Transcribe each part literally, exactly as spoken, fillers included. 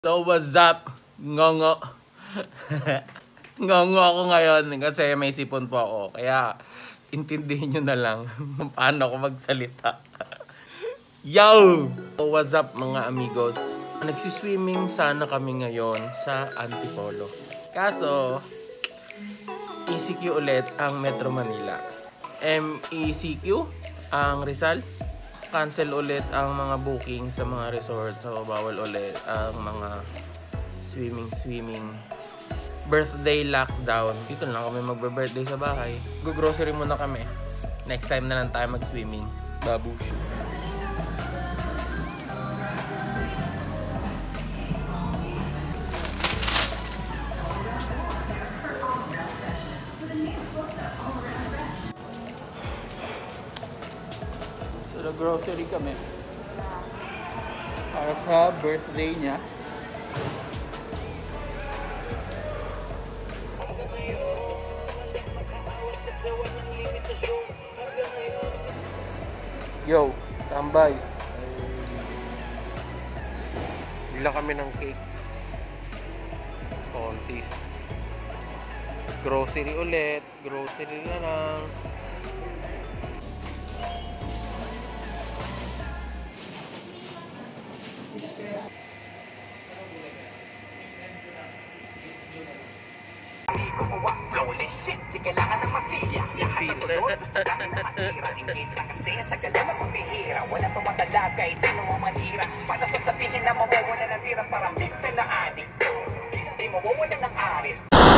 So what's up? Ngongo. Ngongo ako ngayon kasi may sipon po ako. Kaya intindihin nyo na lang paano ako magsalita. Yo! So what's up mga amigos? Nagsiswimming sana kami ngayon sa Antipolo. Kaso, E C Q ulit ang Metro Manila. M E C Q ang Rizal. Cancel ulit ang mga booking sa mga resort. So, bawal ulit ang mga swimming-swimming. Birthday lockdown. Dito na lang kami magbe-birthday sa bahay. Go-grocery muna kami. Next time na lang tayo mag-swimming. Babush. Grocery kami para sa birthday niya. Yo, tambay. Bila kami ng cake. Kontis. Grocery ulit. Grocery na lang. Holy shit, di kailangan ng masilya. Lahat ng tulot, dahil na masira. Hindi taksing sa galang at pumihira. Wala tumatalaga, ito mo manira. Para sasabihin na mawawala ng tira. Parang bigtan na adik. Di mawawala ng arit.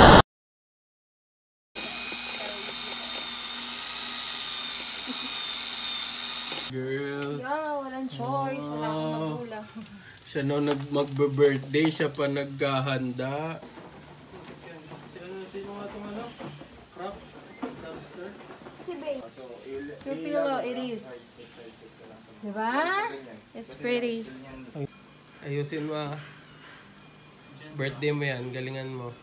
Girl. Yeah, walang choice. Wala akong magulang. Siya no mag-birthday, siya pa naghahanda. Your pillow, it is. Diba? It's pretty. Ayusin mo ah. Birthday mo yan, galingan mo.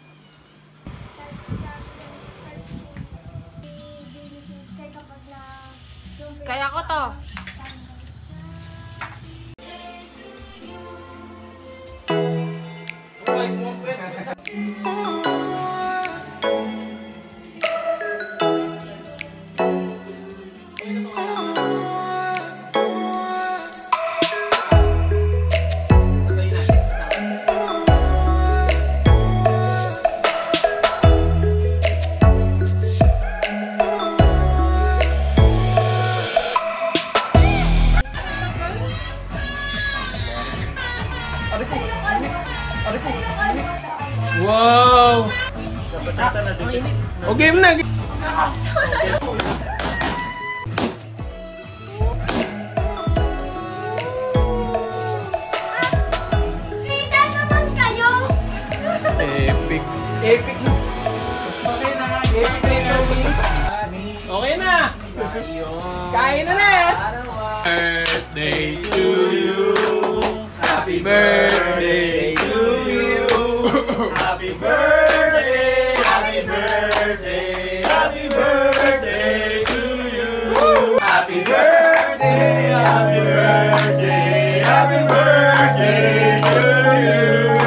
Kaya ko to. Wow! O game na! Kita naman kayo! Epic! Epic na! Okay na! Epic na! Okay na! Kain na na! Birthday to you! Happy birthday to you! Happy birthday! Happy birthday! Happy birthday to you! Happy birthday! Happy birthday! Happy birthday to you!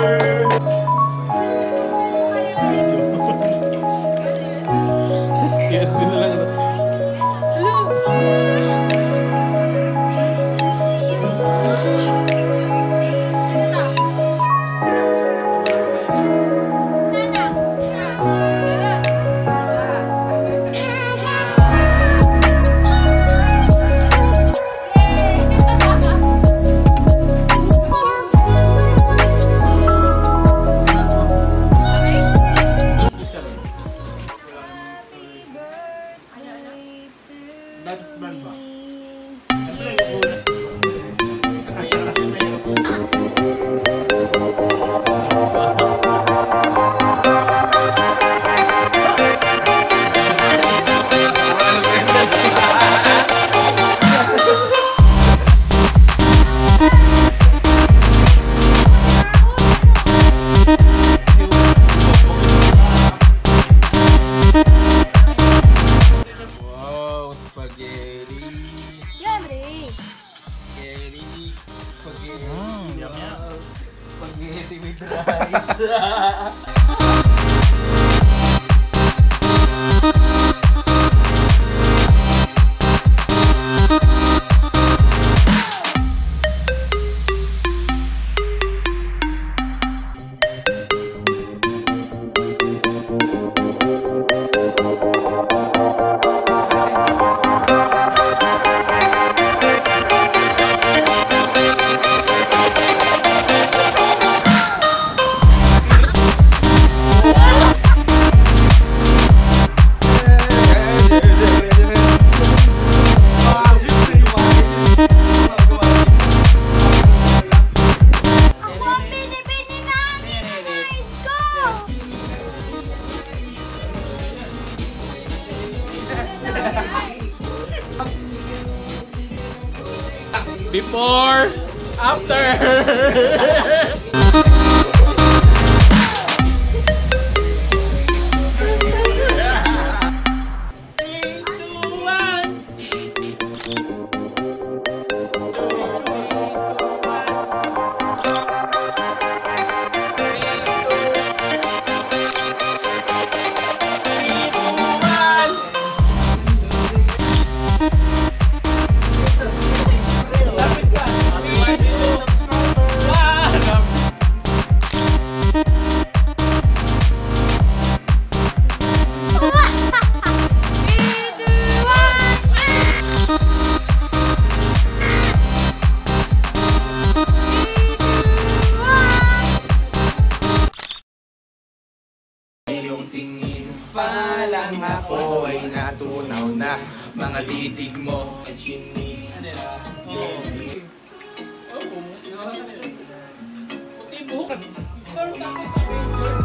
Yes, binalang na. Hello! spaghetti with rice. Before, after. Palang ako ay natunaw na mga titig mo. Start ako sa